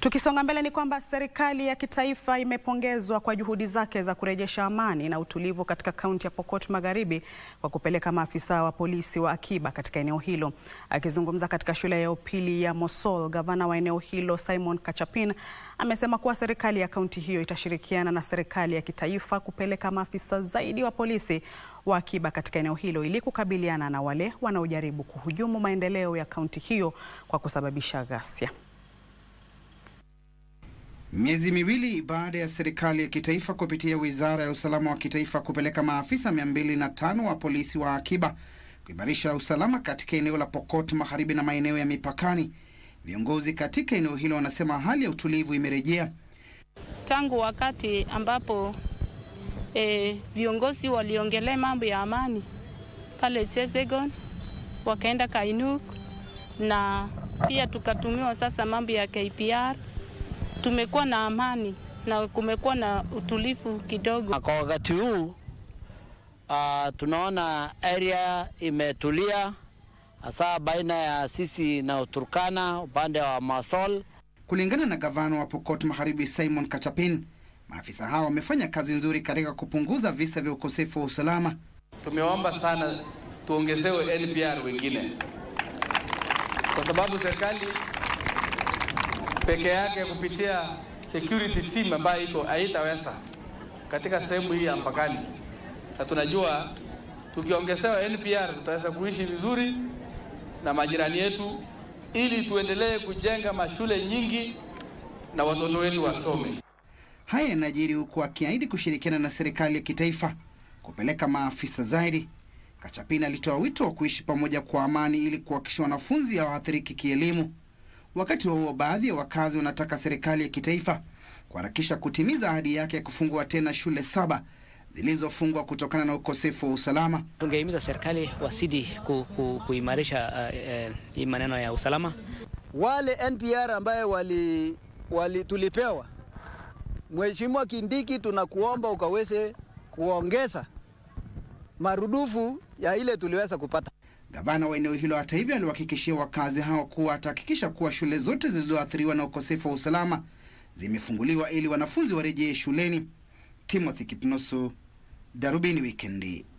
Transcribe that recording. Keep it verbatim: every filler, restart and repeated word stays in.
Tukisonga mbele ni kwamba serikali ya kitaifa imepongezwa kwa juhudi zake za kurejesha amani na utulivu katika kaunti ya Pokot Magharibi kwa kupeleka maafisa wa polisi wa akiba katika eneo hilo. Akizungumza katika shule ya upili ya Masol, gavana wa eneo hilo Simon Kachapin amesema kuwa serikali ya kaunti hiyo itashirikiana na serikali ya kitaifa kupeleka maafisa zaidi wa polisi wa akiba katika eneo hilo ili kukabiliana na wale wanaojaribu kuhujumu maendeleo ya kaunti hiyo kwa kusababisha ghasia. Miezi miwili baada ya serikali ya kitaifa kupitia wizara ya usalama wa kitaifa kupeleka maafisa mia mbili na tano wa polisi wa akiba kuimarisha usalama katika eneo la Pokot Magharibi na maeneo ya mipakani, viongozi katika eneo hilo wanasema hali ya utulivu imerejea. Tangu wakati ambapo e, viongozi waliongelea mambo ya amani pale Sesegon, wakaenda Kainuk, na pia tukatumiwa sasa mambo ya K P R, tumekuwa na amani na kumekuwa na utulivu kidogo. Kwa wakati huu uh, tunaona area imetulia, hasa baina ya sisi na Turkana upande wa Masol. Kulingana na gavana wa Pokot Magharibi Simon Kachapin, maafisa hao wamefanya kazi nzuri katika kupunguza visa vya ukosefu wa usalama. Tumeomba sana tuongezewe N P R wengine, kwa sababu serikali peke yake kupitia security team ambayo iko haitaweza katika sehemu hii ya mpakani. Na tunajua tukiongezewa N P R tutaweza kuishi vizuri na majirani yetu, ili tuendelee kujenga mashule nyingi na watoto wetu wasome. Haya yanajiri huku akiahidi kushirikiana na serikali ya kitaifa kupeleka maafisa zaidi. Kachapin alitoa wito wa kuishi pamoja kwa amani ili kuhakikisha wanafunzi hawaathiriki kielimu. Wakati huo baadhi ya wakazi wanataka serikali ya kitaifa kuharakisha kutimiza ahadi yake ya kufungua tena shule saba zilizofungwa kutokana na ukosefu wa usalama. Tungehimiza serikali wasidi ku, ku, kuimarisha uh, uh, maneno ya usalama. Wale N P R ambaye wali, wali tulipewa, Mheshimiwa Kindiki, tunakuomba ukaweze kuongeza marudufu ya ile tuliweza kupata. Gavana wa eneo hilo hata hivyo aliwahakikishia wakazi hao kuwa atahakikisha kuwa shule zote zilizoathiriwa na ukosefu wa usalama zimefunguliwa ili wanafunzi warejee shuleni. Timothy Kipnosu, Darubini Wikendi.